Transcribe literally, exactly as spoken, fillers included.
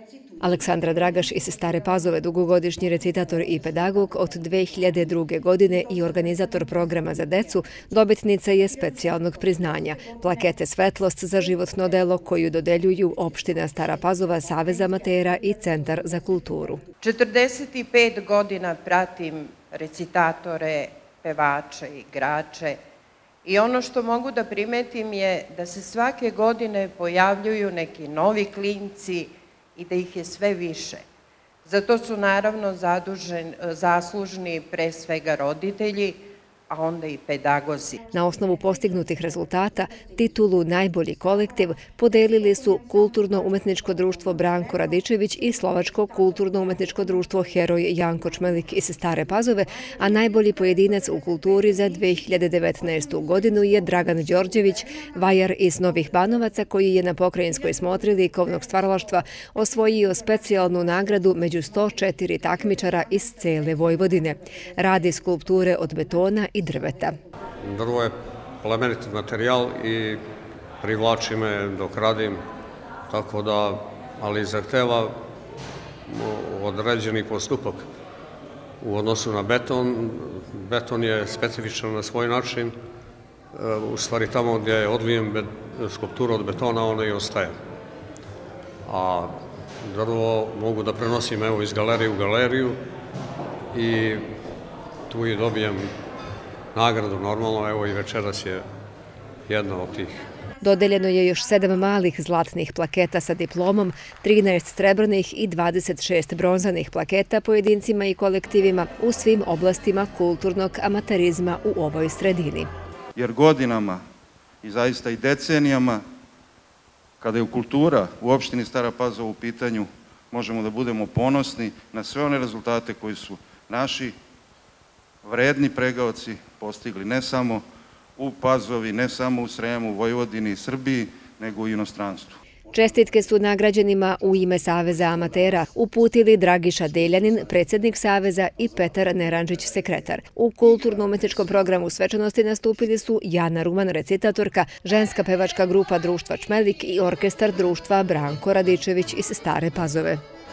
Aleksandra Dragaš iz Stare Pazove, dugogodišnji recitator i pedagog od dve hiljade druge. godine i organizator programa za decu, dobitnica je specijalnog priznanja, plakete Svetlost za životno delo koju dodeljuju opština Stara Pazova, Savez amatera i Centar za kulturu. četrdeset pet godina pratim recitatore, pevače, igrače i ono što mogu da primetim je da se svake godine pojavljuju neki novi klinci i da ih je sve više. Zato su naravno zadužen, zaslužni pre svega roditelji, a onda i pedagozi. Na osnovu postignutih rezultata, titulu Najbolji kolektiv podelili su Kulturno-umetničko društvo Branko Radičević i Slovačko kulturno-umetničko društvo Heroj Janko Čmelik iz Stare Pazove, a najbolji pojedinac u kulturi za dve hiljade devetnaestu. godinu je Dragan Đorđević, vajar iz Novih Banovaca, koji je na pokrajinskoj smotri likovnog stvaralaštva osvojio specijalnu nagradu među sto četiri takmičara iz cele Vojvodine. Radi skulpture od betona i drveta. Drvo je plemeniti materijal i privlači me dok radim, tako da, ali zahteva određeni postupak u odnosu na beton. Beton je specifičan na svoj način, u stvari tamo gdje odvijem skulpturu od betona, ona i ostaje. A drvo mogu da prenosim evo iz galerije u galeriju i tu i dobijem nagradu, normalno, evo i večeras je jedna od tih. Dodeljeno je još sedam malih zlatnih plaketa sa diplomom, trinaest srebrnih i dvadeset šest bronzanih plaketa pojedincima i kolektivima u svim oblastima kulturnog amaterizma u ovoj sredini. Jer godinama i zaista i decenijama, kada je kultura u opštini Stara Pazova u pitanju, možemo da budemo ponosni na sve one rezultate koji su naši vredni pregaoci postigli ne samo u Pazovi, ne samo u Sremu, Vojvodini i Srbiji, nego i inostranstvu. Čestitke su nagrađenima u ime Saveza amatera uputili Dragiša Deljanin, predsjednik Saveza, i Petar Nerančić, sekretar. U kulturno-umetničkom programu svečanosti nastupili su Jana Ruman, recitatorka, ženska pevačka grupa društva Čmelik i orkestar društva Branko Radičević iz Stare Pazove.